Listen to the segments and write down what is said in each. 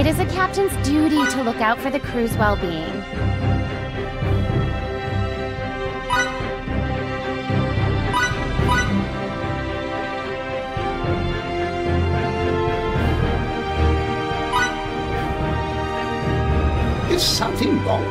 is a captain's duty to look out for the crew's well-being. Is something wrong?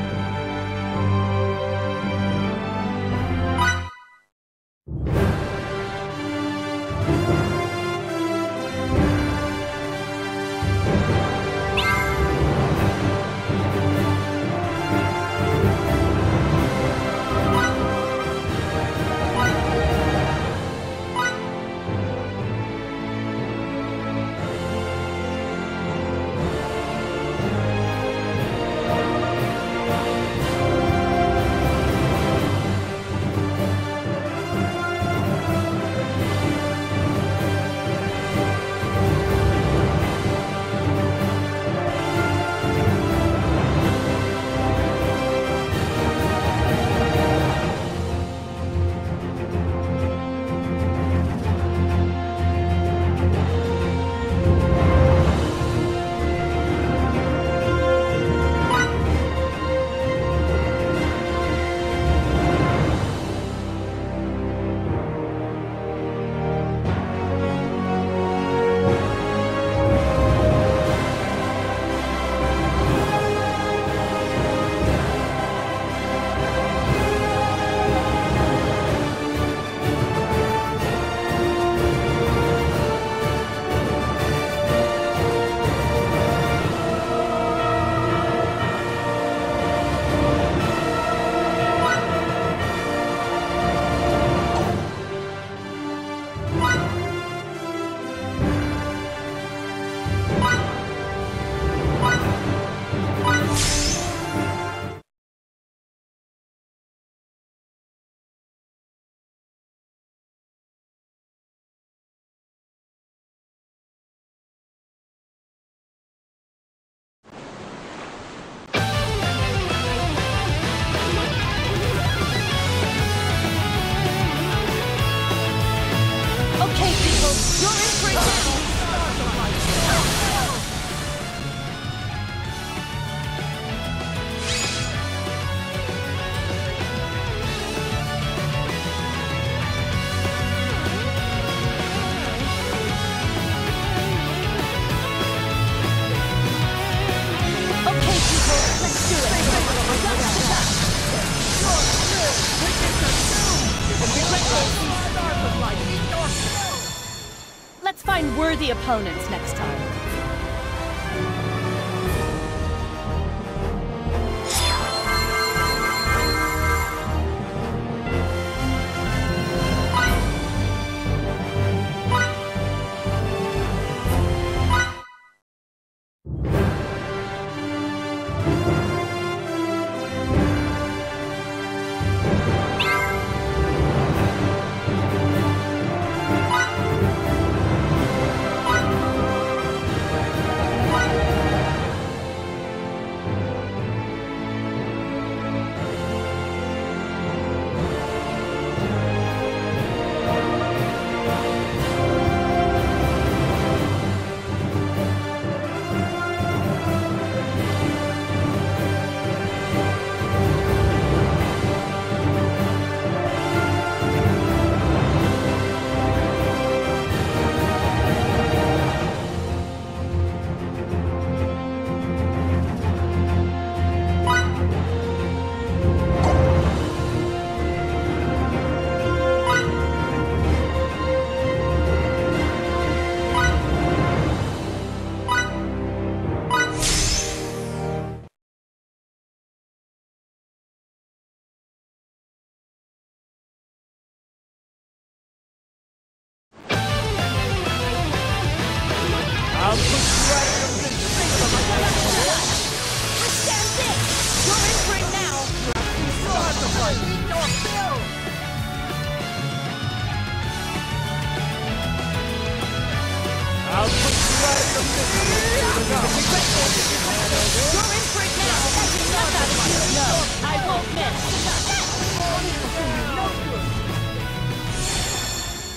Let's find worthy opponents next time.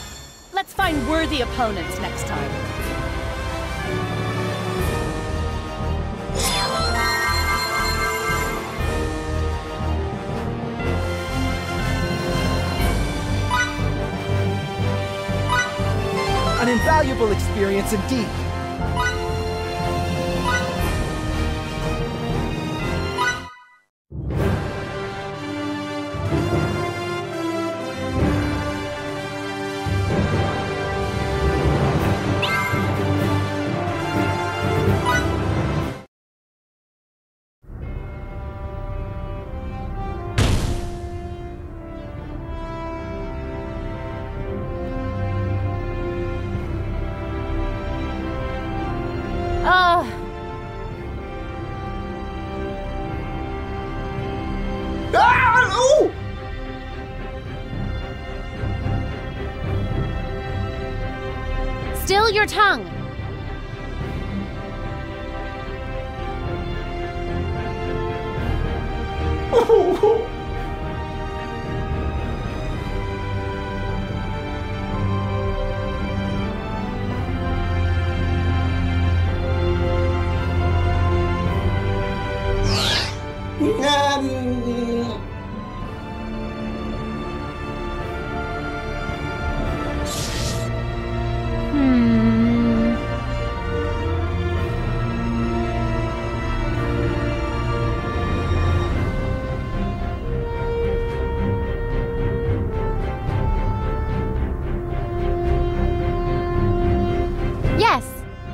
Let's find worthy opponents next time. Valuable experience indeed. Still your tongue! Yes!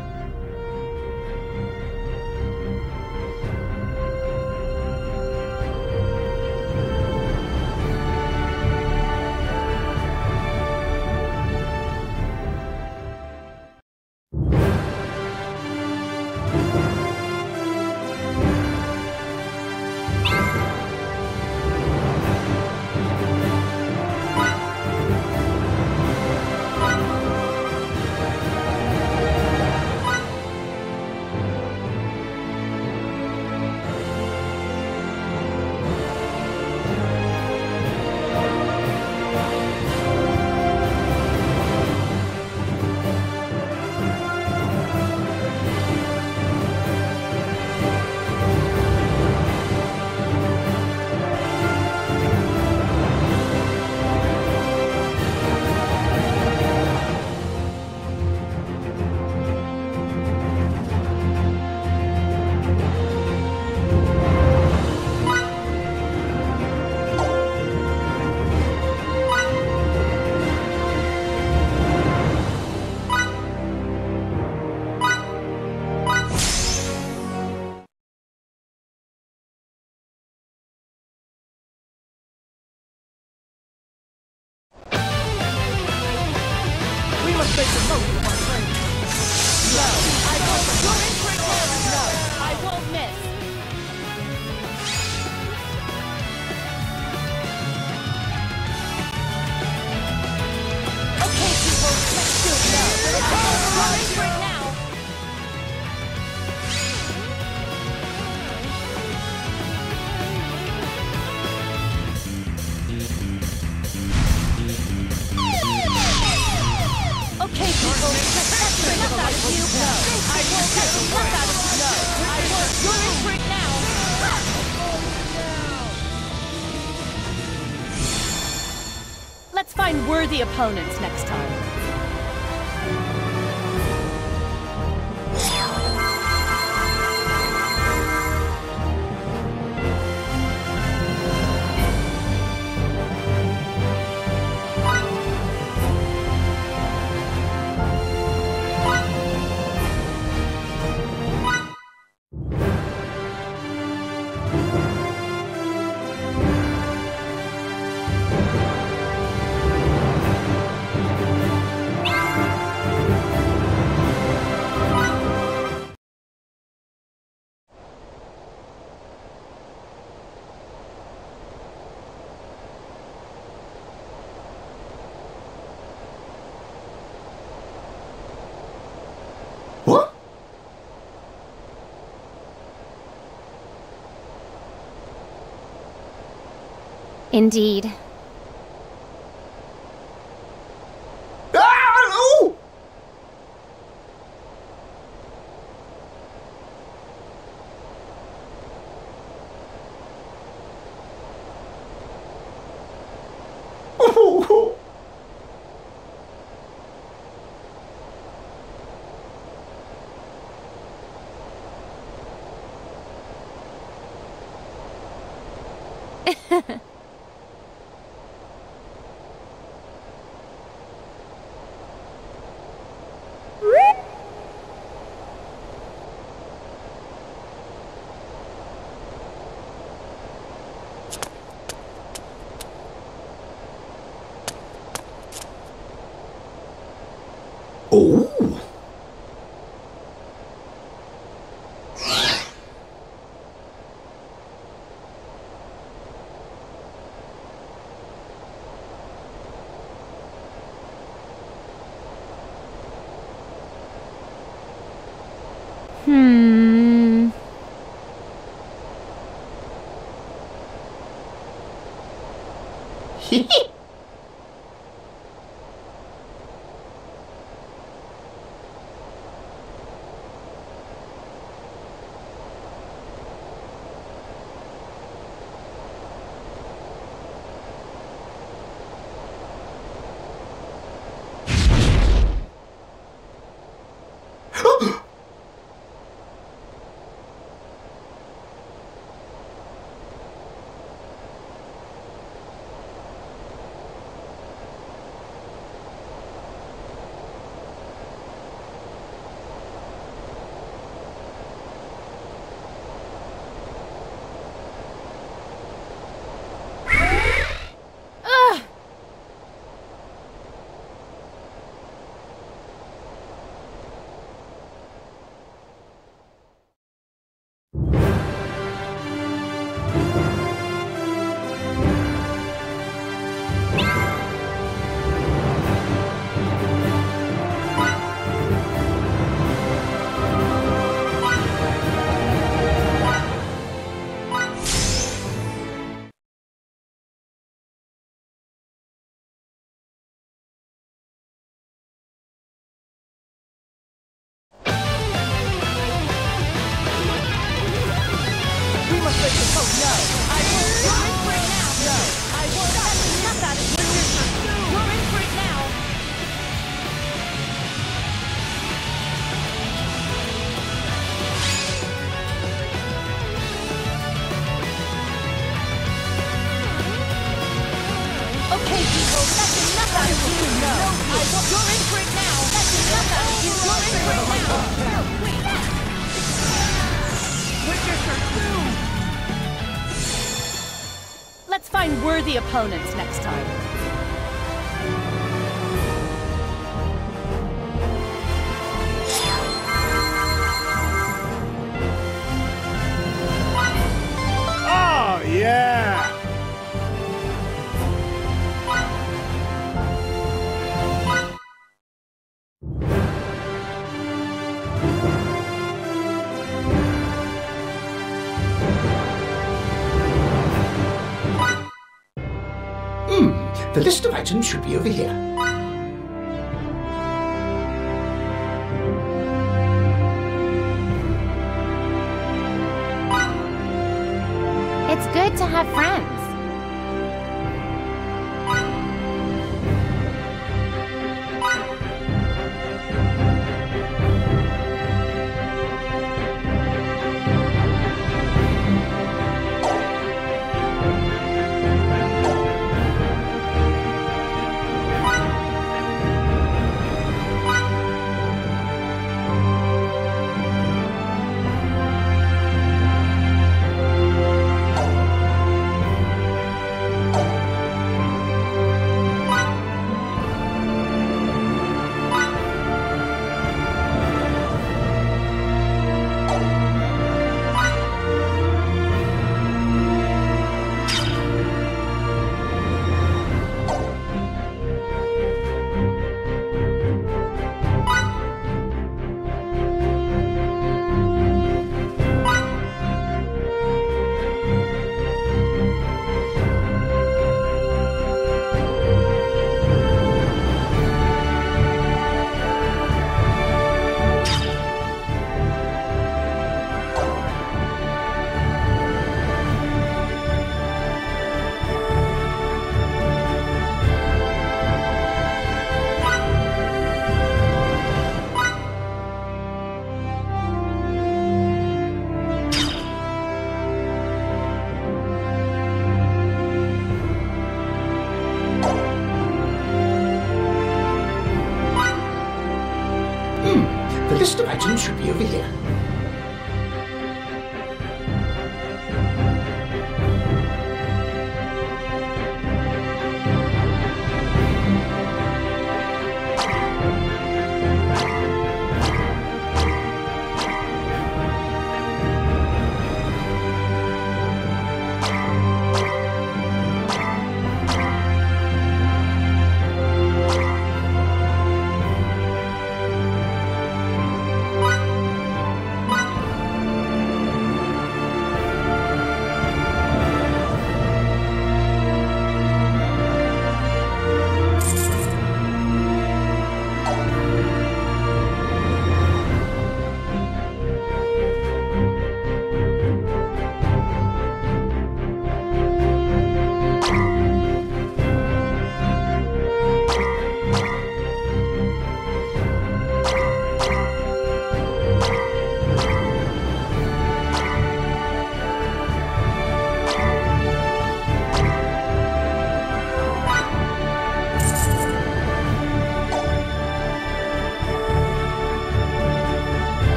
Make the most of our training. No, I won't. You're in for it now. No, I won't miss. Okay, people, let's do it now. You're in for it now. Okay, people, that's enough out of you. No, I won't. That's enough out of you. No, I won't. You're in for it now. Let's find worthy opponents next time. What? Indeed. Oh! Hee We must make the code no. I will. You're in for it now. No. I will set the enough out of you. You're in for it now. Okay, people, that's enough out of you. No. I will. You're in for it now. That's enough out of you. You're in for it now. Wait. Let's find worthy opponents next time. Oh, yeah! The list of items should be over here. It's good to have friends. The list of items should be over here.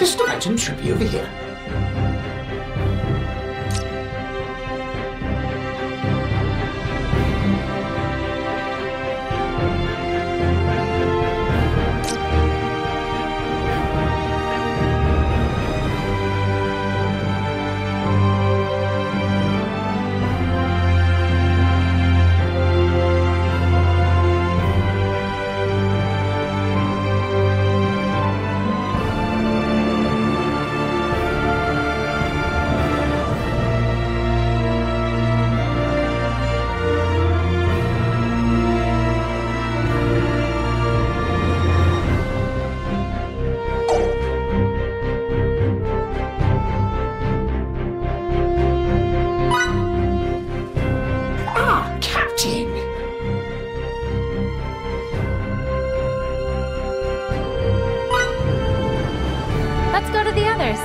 list of items should be over here. Let's go to the others.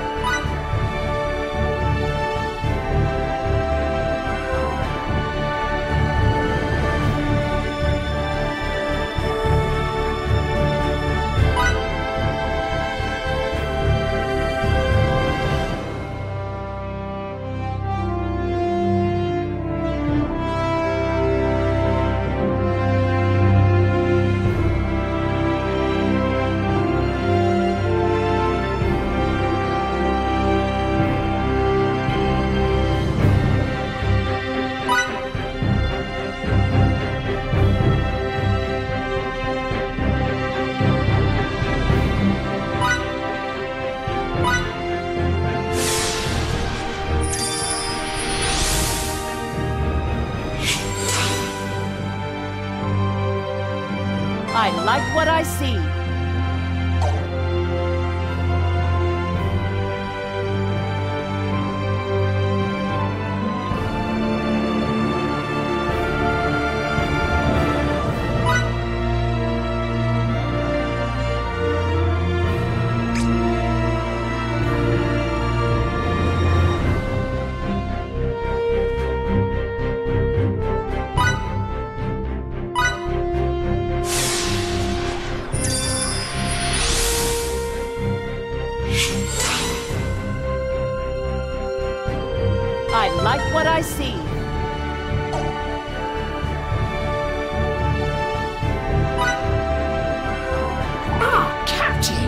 I like what I see. I like what I see. Ah, Captain!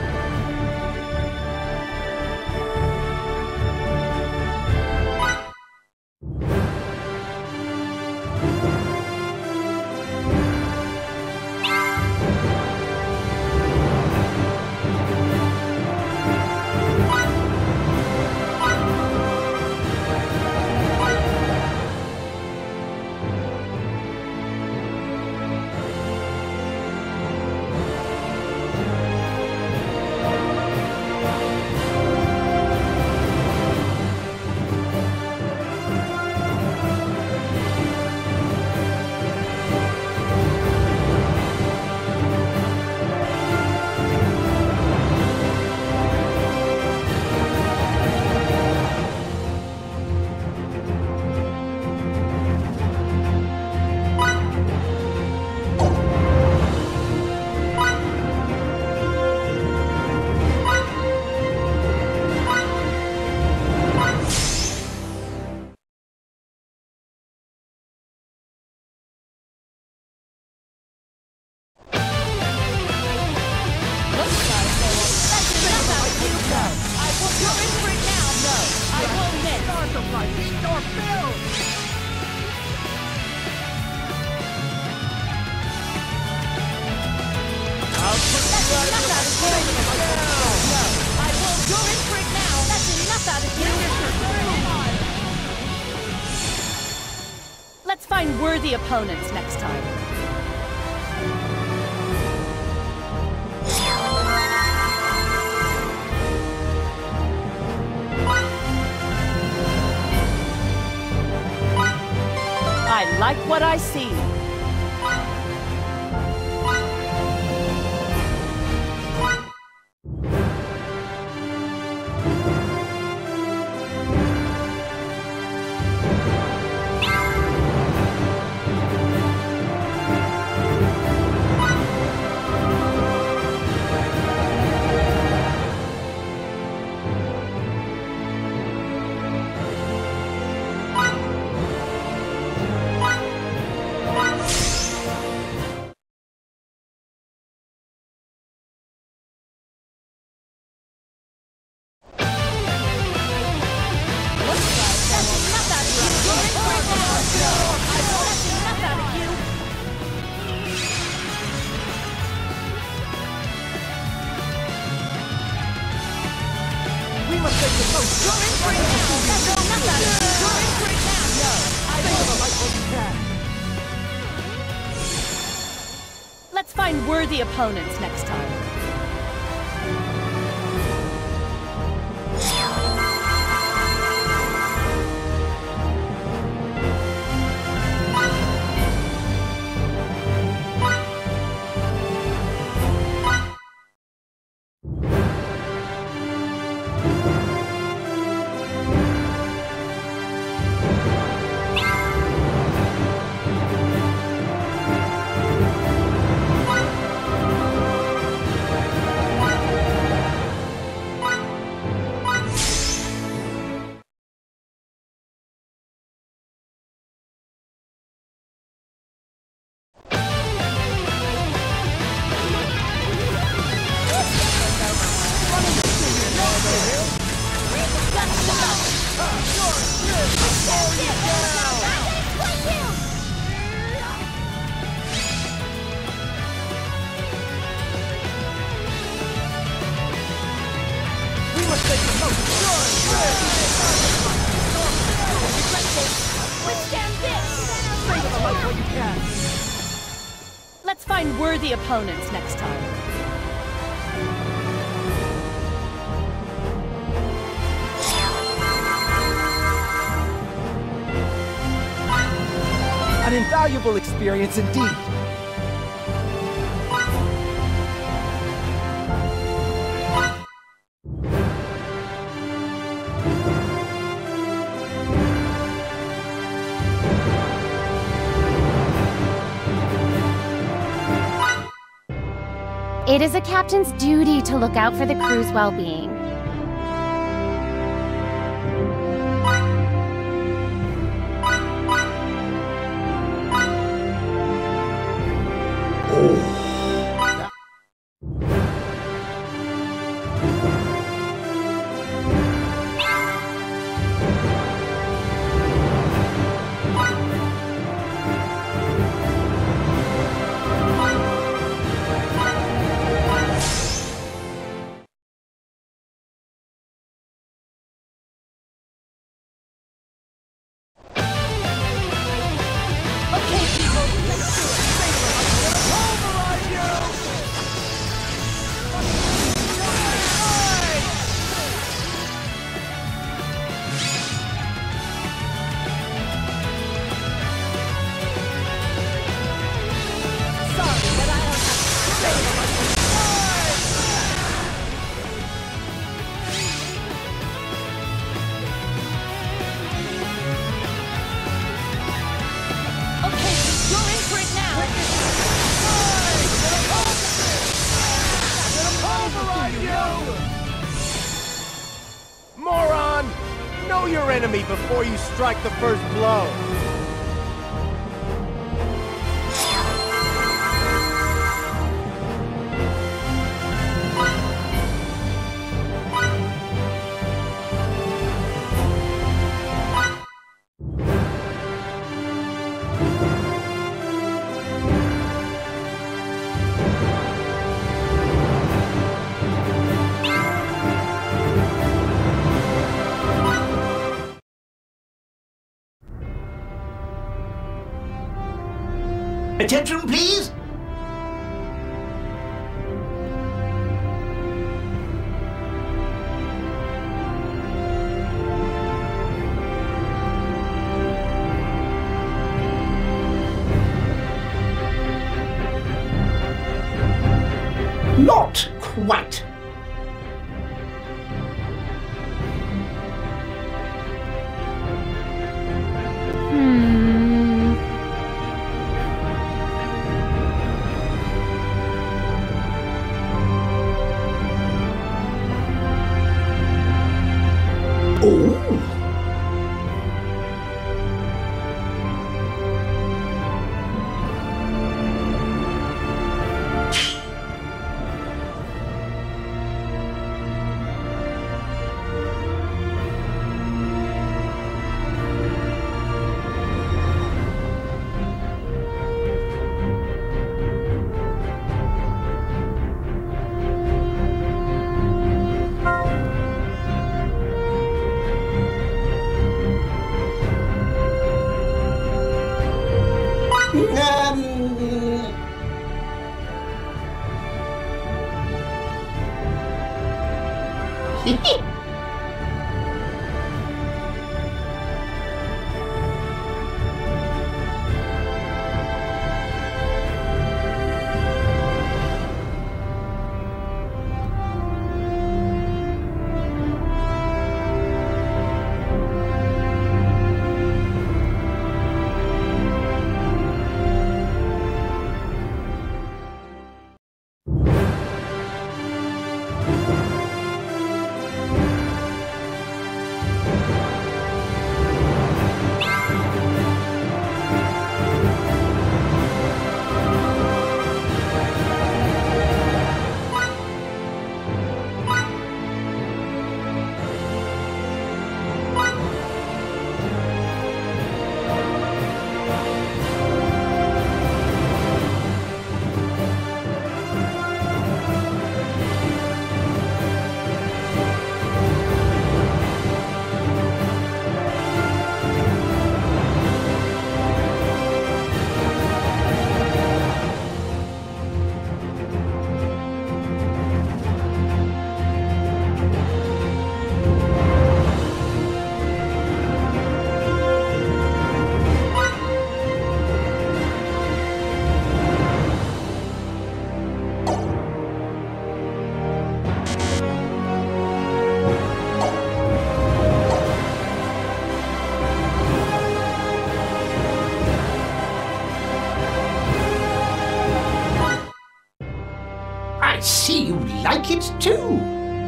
Let's find worthy opponents next time. I like what I see. You're in for it now. That's enough out of you. You're in for it now. No, I won't. Let's find worthy opponents next time. Let's find worthy opponents next time. An invaluable experience indeed. It is a captain's duty to look out for the crew's well-being. Moron! Know your enemy before you strike the first blow. Attention, please! Not quite. like it too.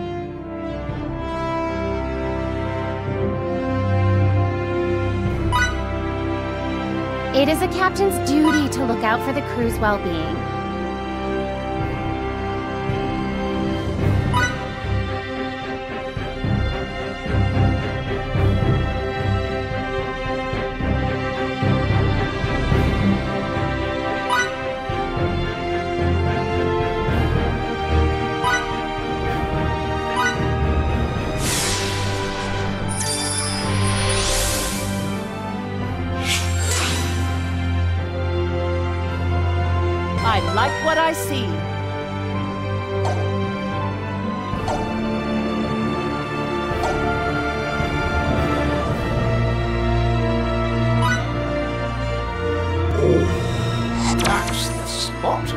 It is a captain's duty to look out for the crew's well-being. I like what I see. Oh, that's the spot.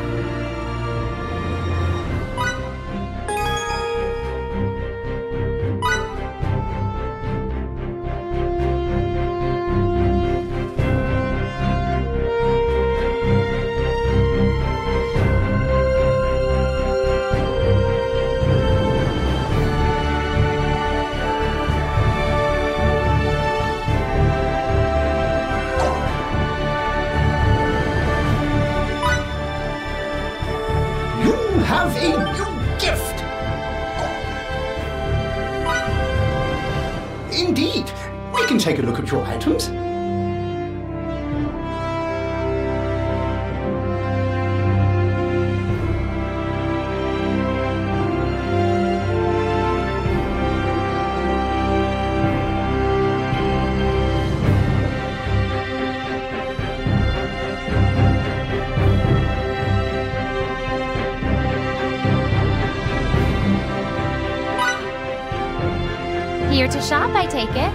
Have a new gift! Indeed, we can take a look at your items. Here to shop, I take it.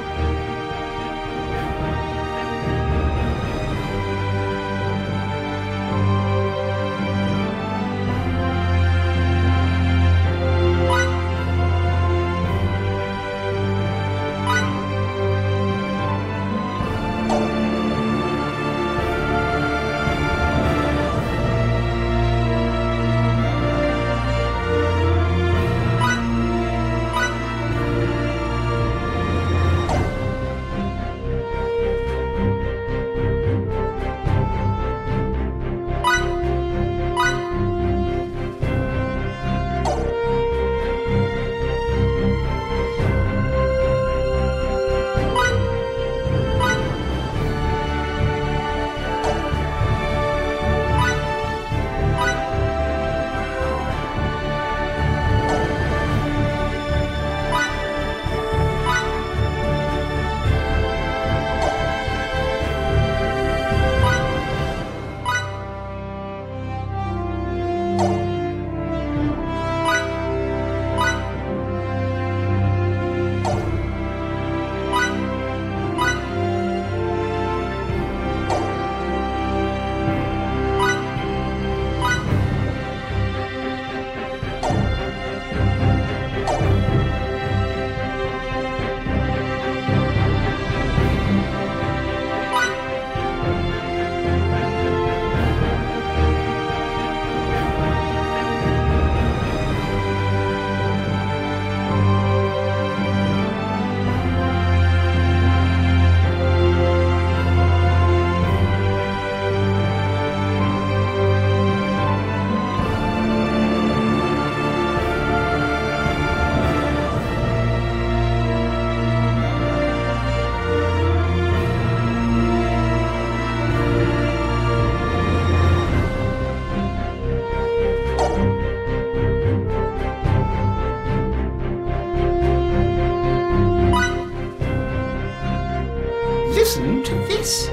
Listen to this.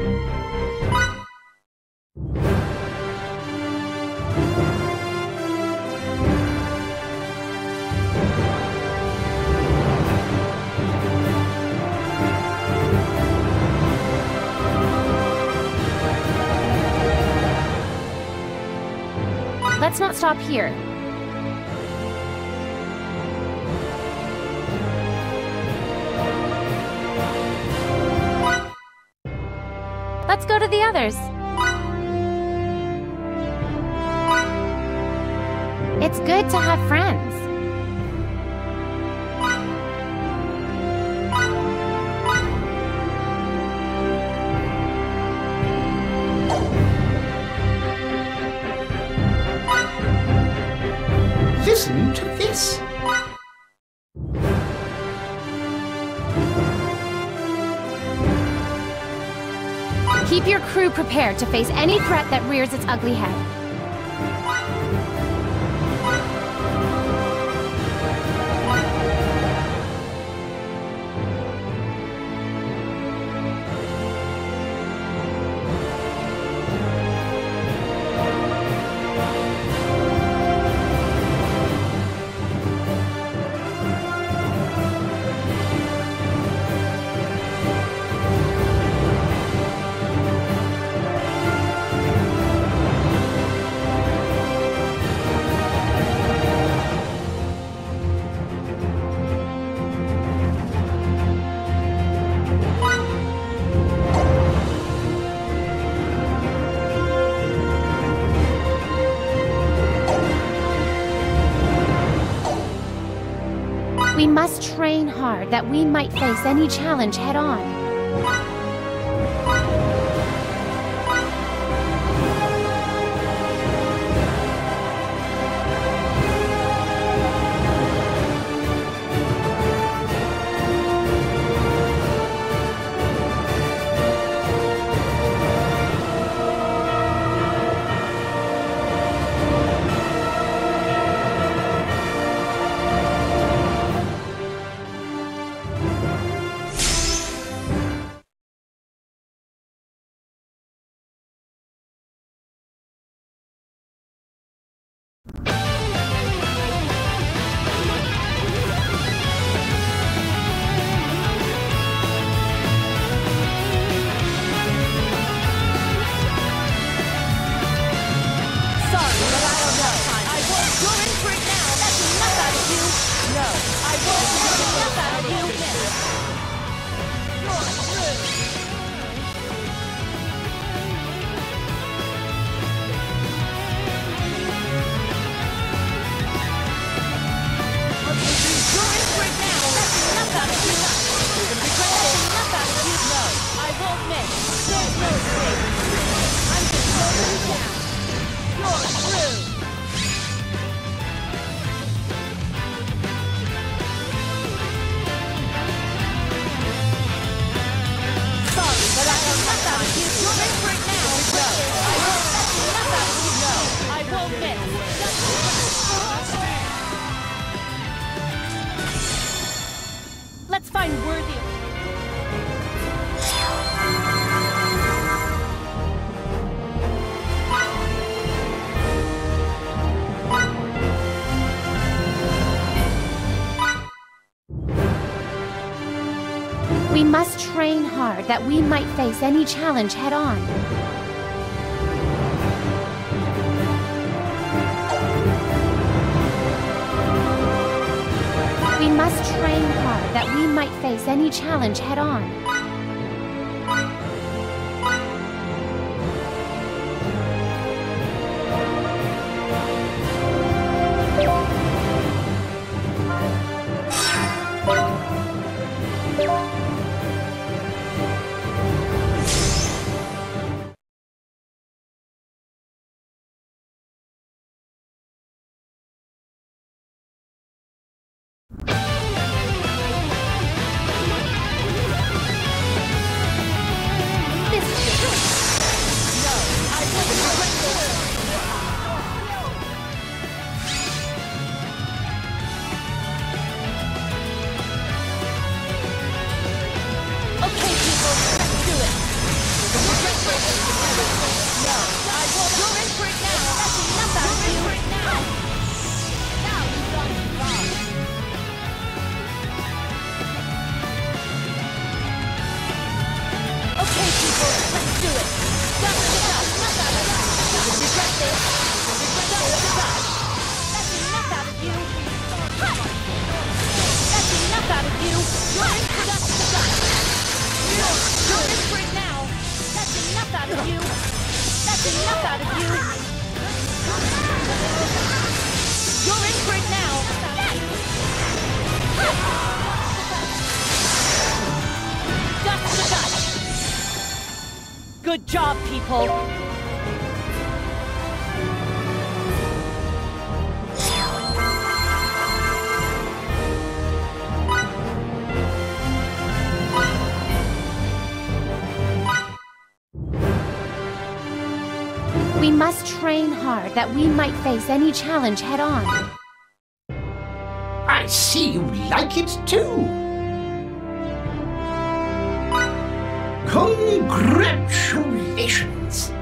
Let's not stop here. Let's go to the others. It's good to have friends. Listen to this. Keep your crew prepared to face any threat that rears its ugly head. We must train hard that we might face any challenge head-on. Let's find worthy. We must train hard that we might face any challenge head-on. We must train hard that we might face any challenge head-on. Good job, people! We must train hard that we might face any challenge head-on. I see you like it too. Congratulations.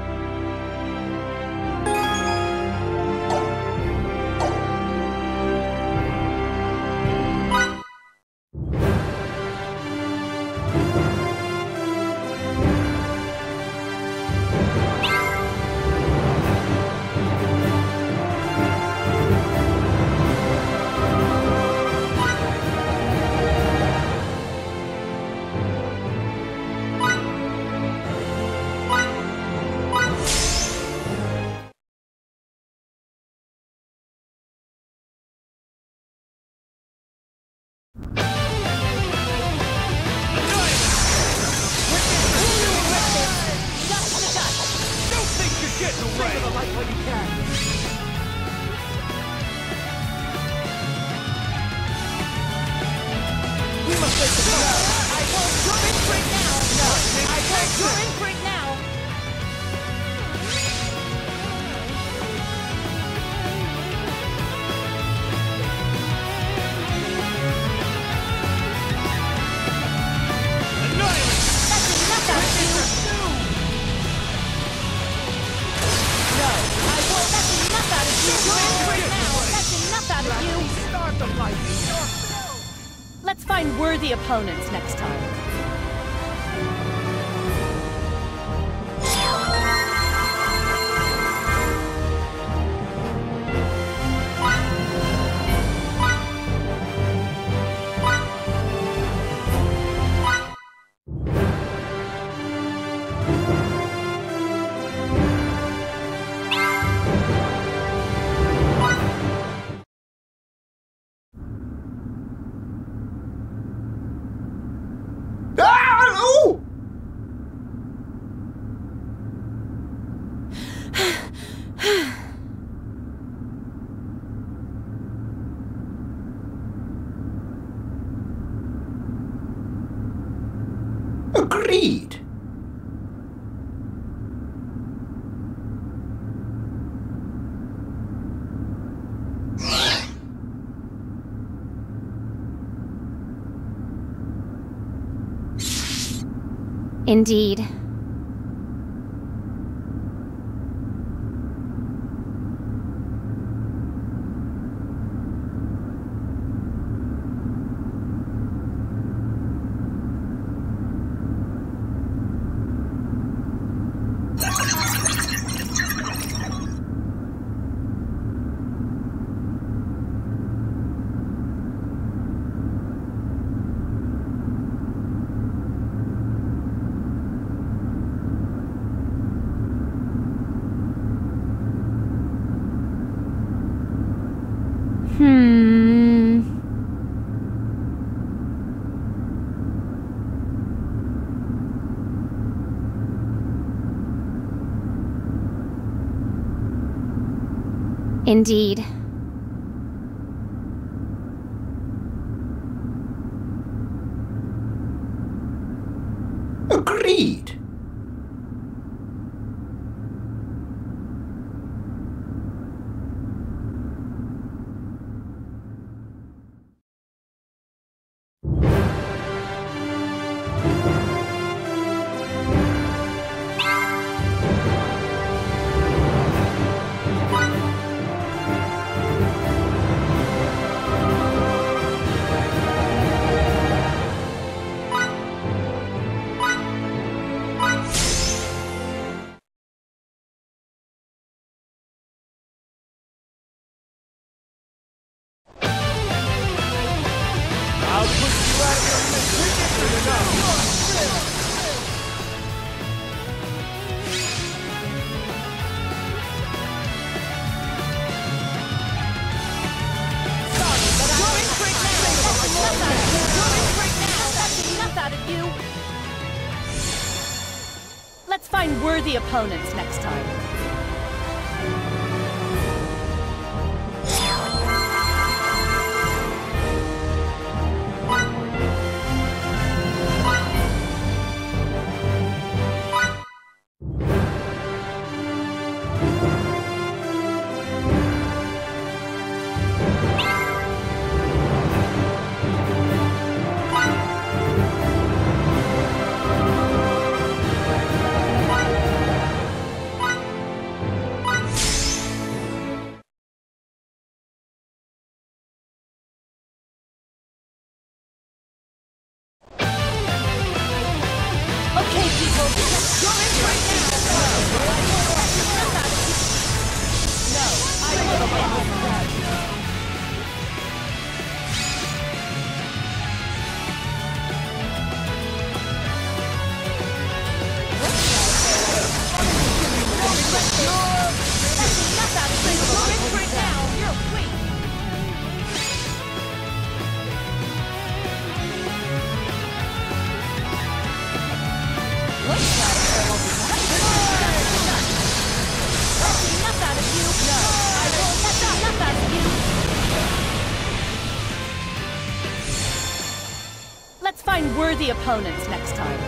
Let's find worthy opponents next time. Agreed. Indeed. Indeed. Agreed. I'll push you out of your position enough. Let's find worthy opponents next time. Okay, people, you're in right now. No, I will. Enough out of this. You're in right now. You're weak. Enough out of you! No! I won't let enough out of you! Let's find worthy opponents next time.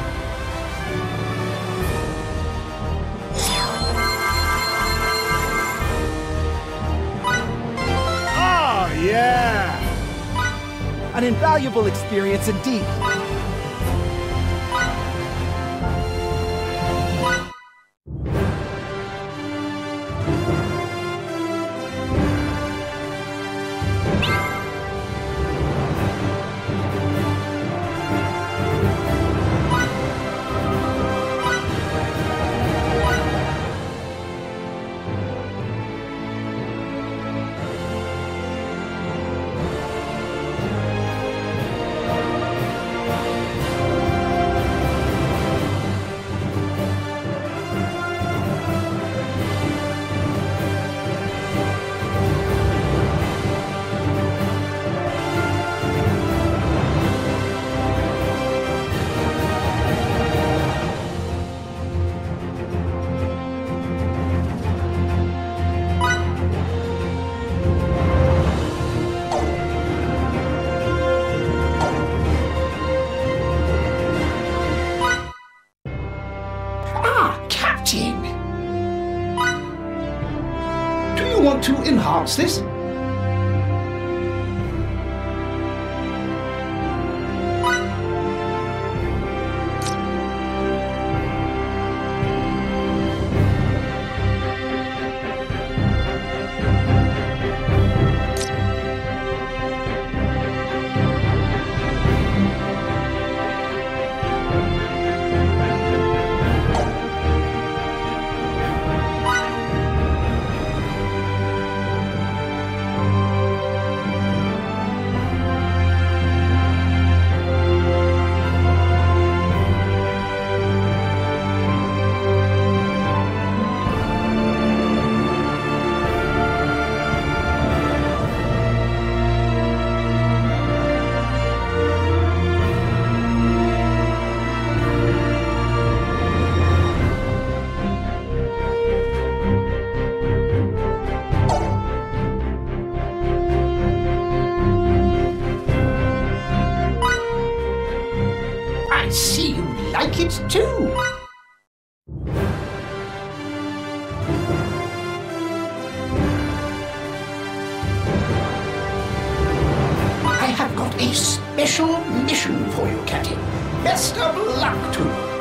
Oh, yeah! An invaluable experience indeed. Captain! Do you want to enhance this? I see you like it too. I have got a special mission for you, Captain. Best of luck to you.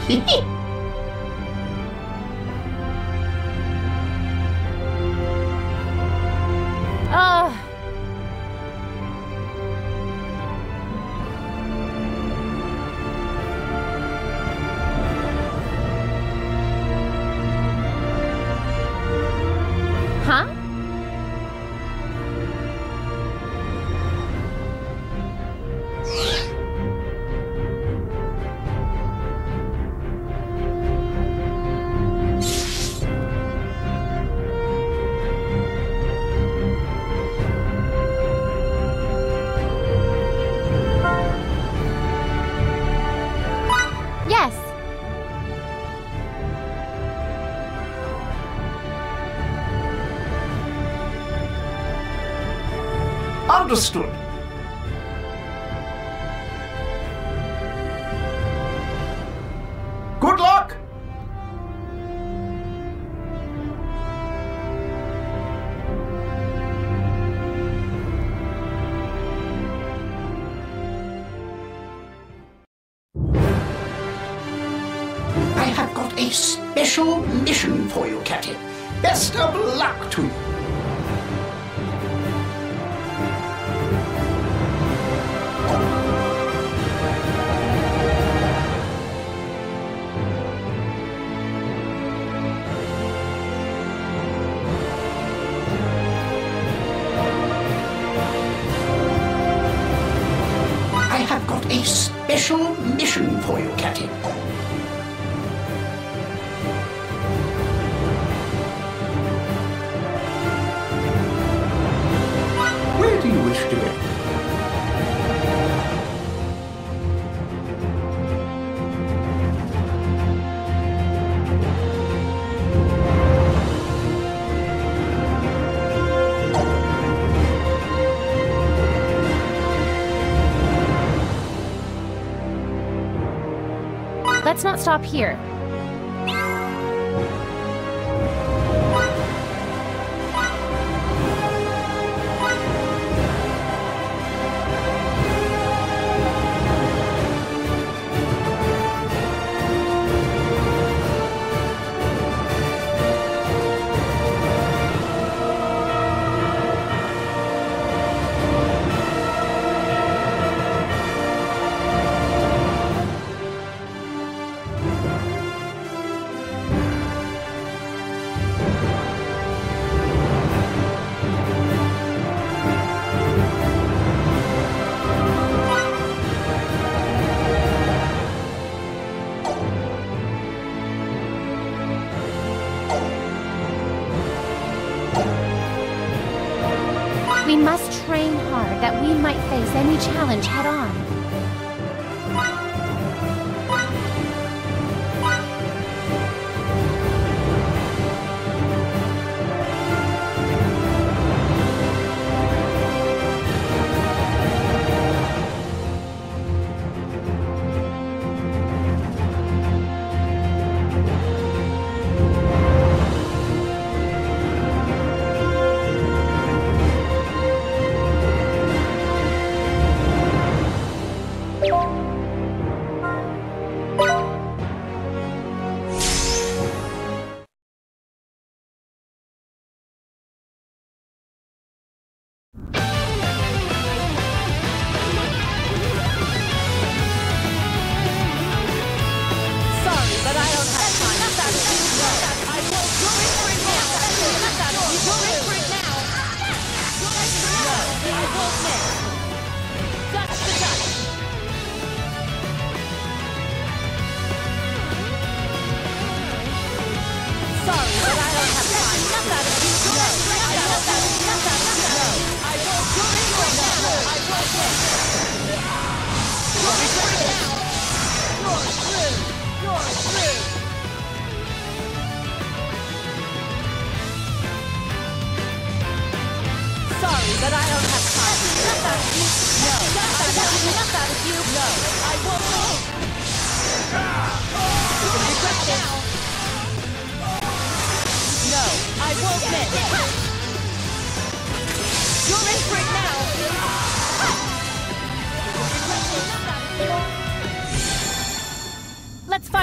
Ugh. Huh? Yes. Understood. Good luck! I have got a special mission for you, Captain. Best of luck to you. I have got a special mission for you, Captain. Where do you wish to go? Let's not stop here. We must train hard that we might face any challenge head on.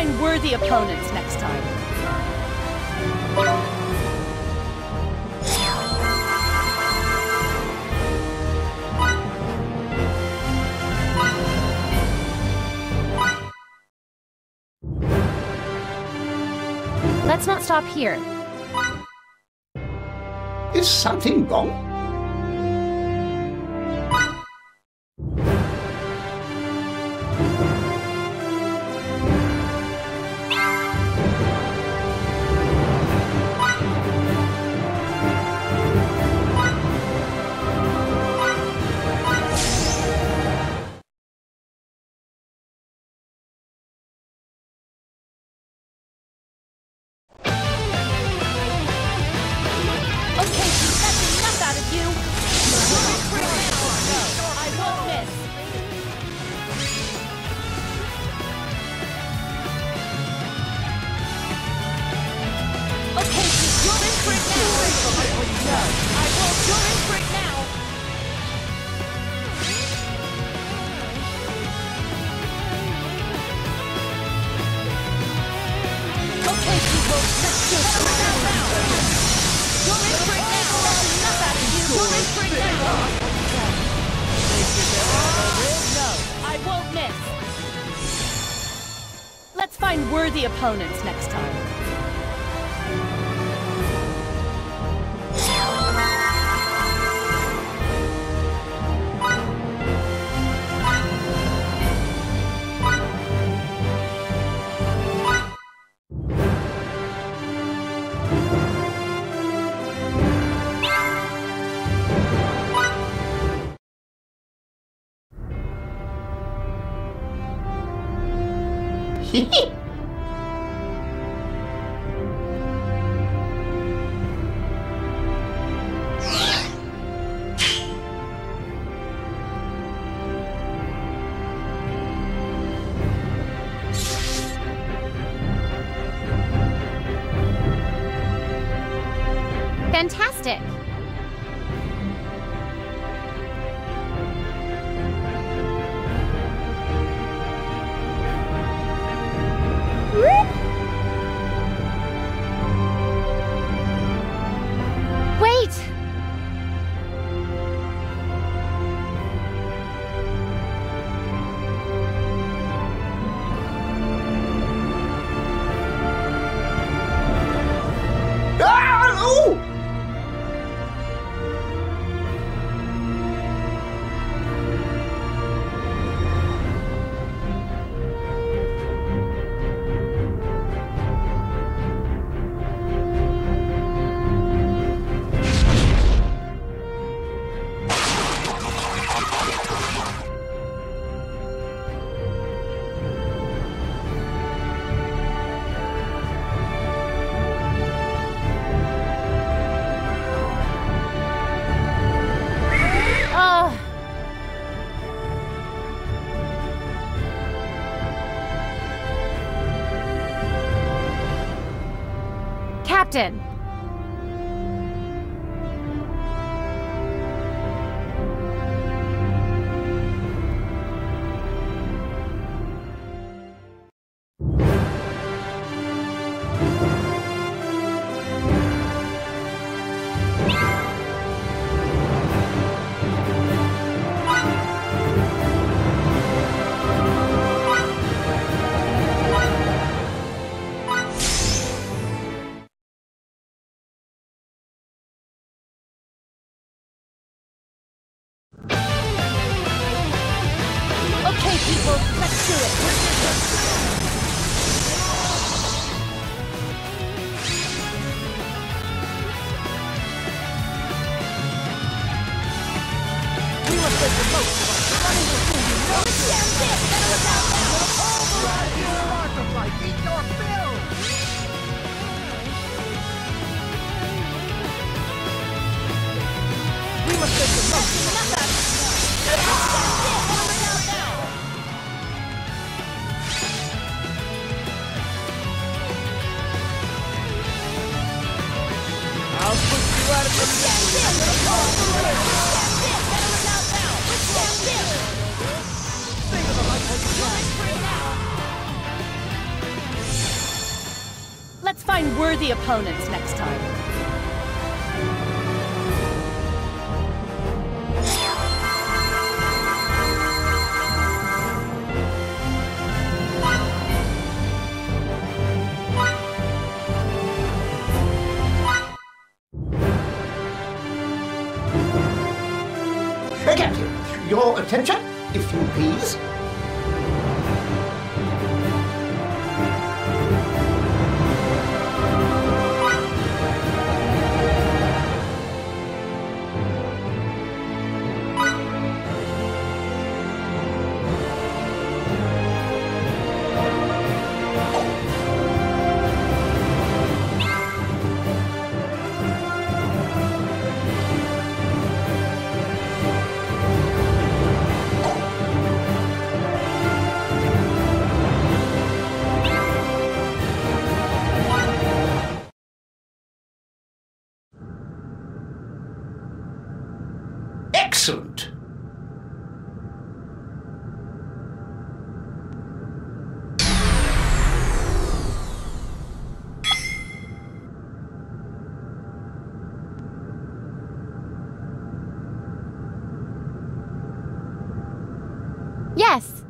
find worthy opponents next time. Let's not stop here. Is something wrong? Let's find worthy opponents next time. Fantastic! Wait! Ah! Oh! Captain! Okay, people, let's do it. We must make the most of our running before you know it. That's it. That was out there. Markiplier, eat your fill! We must make the most of enough out of it. That's it. That was out now. I'll push you out of the That's it. That's it. That was out now. That's it. Think of the life You're in for it now. worthy opponents next time. Captain, your attention, if you please. Excellent. Yes.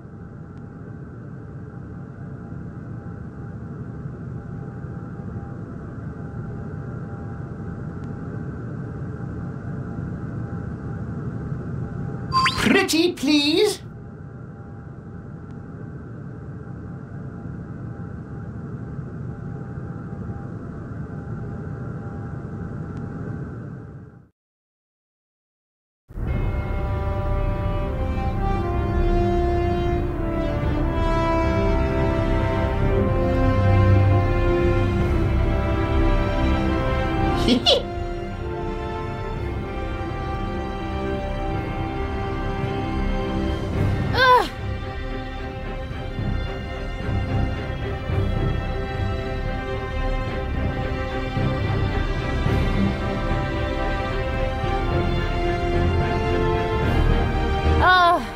Pretty, please. Ugh. Oh.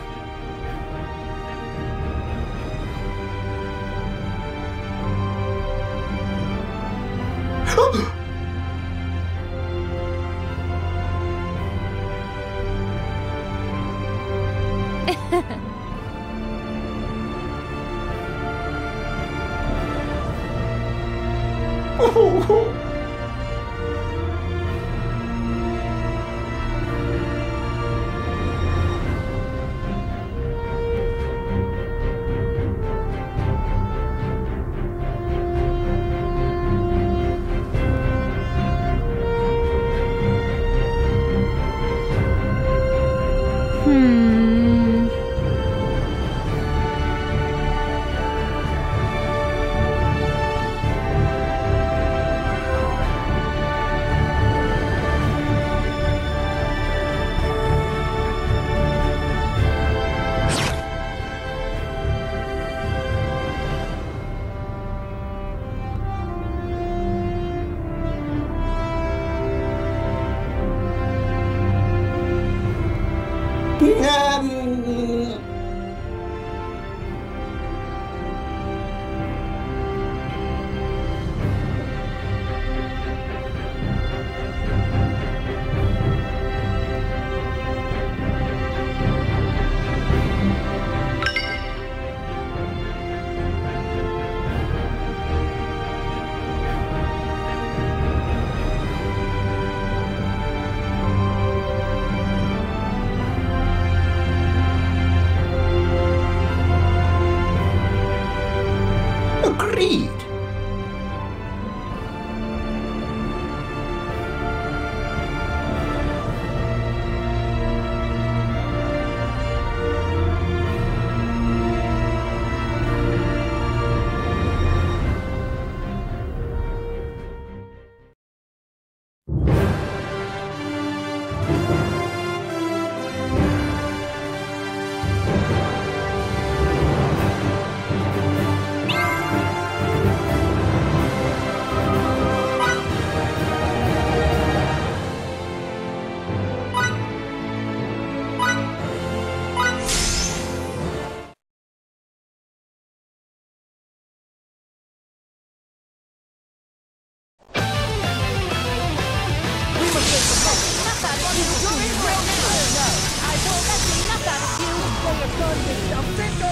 Hmm. Agreed.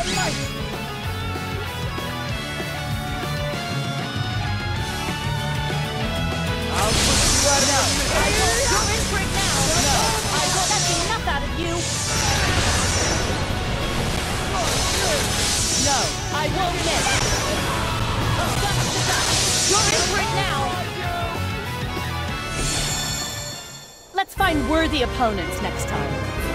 I'll put you out of your misery. You're in for it now. No, I won't. That's enough out of you. No, I won't miss. You're in for it now. Let's find worthy opponents next time.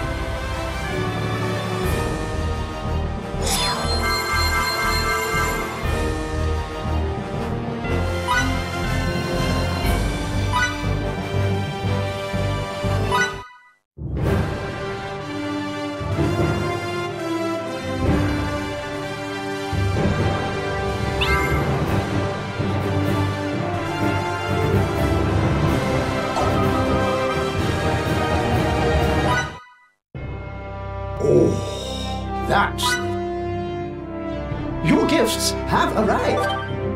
That's... Your gifts have arrived.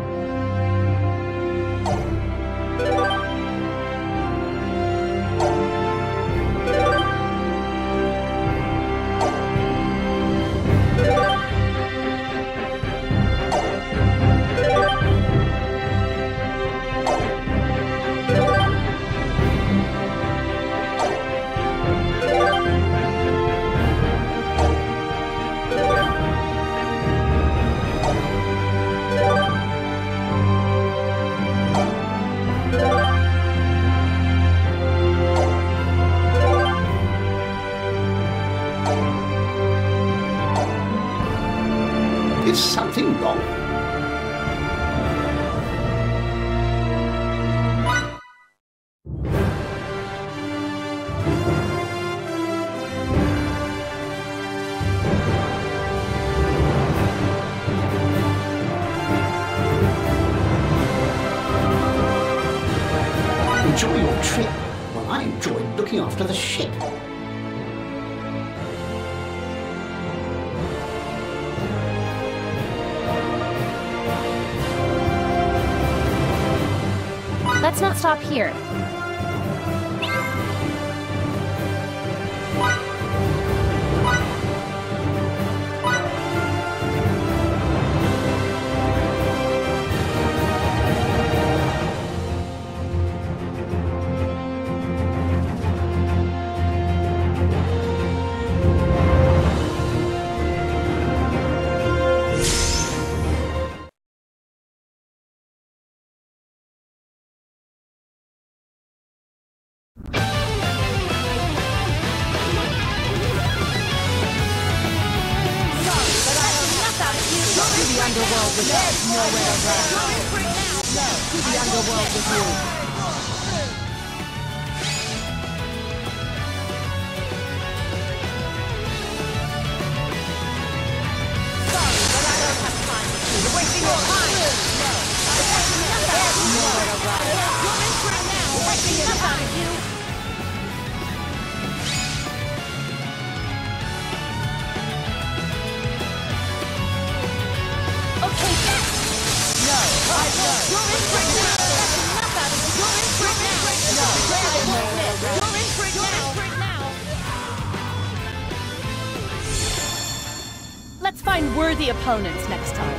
Is something wrong? Enjoy your trip while I enjoy looking after the ship. Let's not stop here. Underworld with us, nowhere to run. No, to the underworld with you. Sorry, but I don't have time with you. You're wasting your time. No, nowhere to run. You're in for it now. Wasting enough out of you. Let's find worthy opponents next time.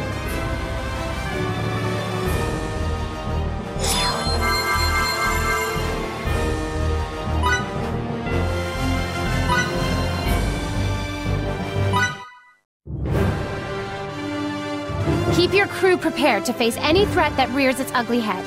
Keep your crew prepared to face any threat that rears its ugly head.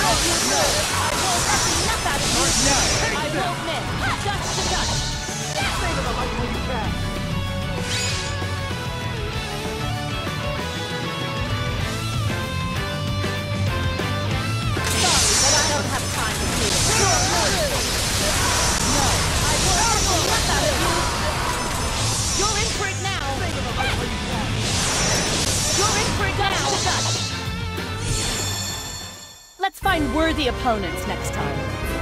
of you. No. I will let enough out of you. No. I won't miss. Dutch to Dutch. Stay to the light when you can. Sorry, but I don't have time to do this. No. I will let enough out of you. You're in for it now. Stay to the light when you can. You're in for it now. Dutch to Dutch. Let's find worthy opponents next time.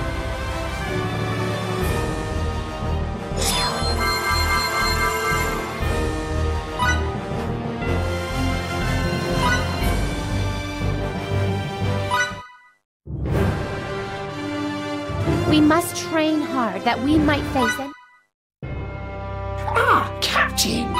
We must train hard that we might face any... Ah, Captain!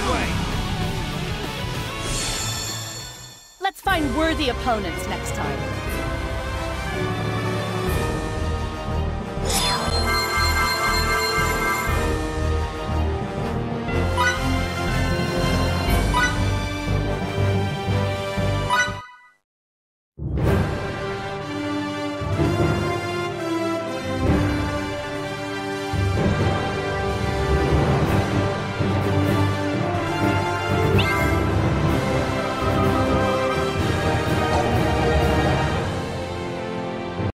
Let's find worthy opponents next time.